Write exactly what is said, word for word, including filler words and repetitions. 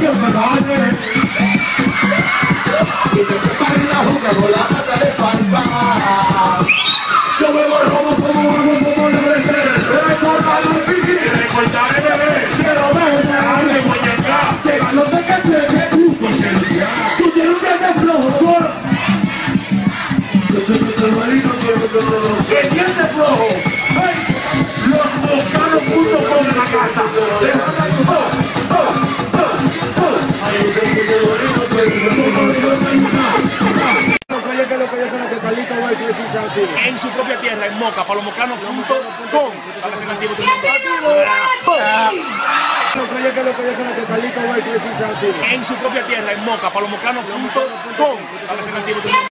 siempre gane. Y te preparen la juca con la pata de falsa. Yo me voy como como como como debe ser. Recordar los sitios. Recordar el bebé. Quiero ver. Dale, guayanga. Llega los de que te que tú. Tú tienes un día de flojo, coro. Yo siempre te lo digo, quiero que no lo sé. El día de flojo. Los bocanos punto com en la casa. En su propia tierra, en Moca, palomocano punto com. Para que se active tu mundo. En su propia tierra, en Moca, palomocano punto com. Para que se active tu mundo.